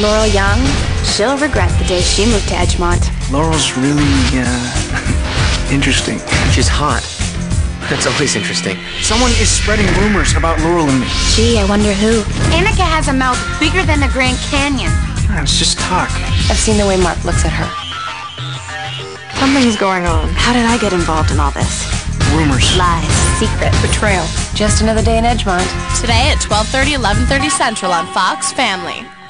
Laurel Young, she'll regret the day she moved to Edgemont. Laurel's really, interesting. She's hot. That's always interesting. Someone is spreading rumors about Laurel and me. Gee, I wonder who. Annika has a mouth bigger than the Grand Canyon. It's just talk. I've seen the way Mark looks at her. Something's going on. How did I get involved in all this? Rumors. Lies, secret, betrayal. Just another day in Edgemont. Today at 12:30, 11:30 Central on Fox Family.